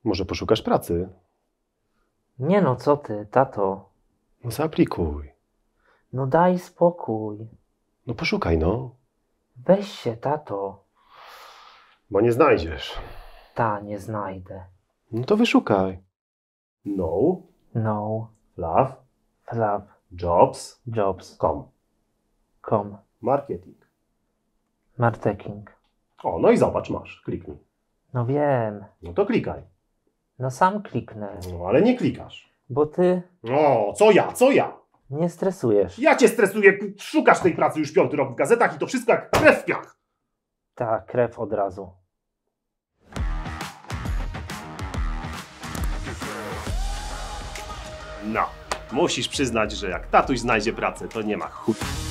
Może poszukasz pracy? Nie no, co ty, tato? No zaaplikuj. No daj spokój. No poszukaj, no. Weź się, tato. Bo nie znajdziesz. Ta, nie znajdę. No to wyszukaj. No, No, love, love, jobs, jobs, com, marketing. marketing. O, no i zobacz, masz. Kliknij. No wiem. No to klikaj. No sam kliknę. No ale nie klikasz. Bo ty O, co ja, co ja? nie stresujesz. Ja cię stresuję, szukasz tej pracy już 5. rok w gazetach i to wszystko jak krew w piach. Ta, krew od razu. No, musisz przyznać, że jak tatuś znajdzie pracę, to nie ma chuj.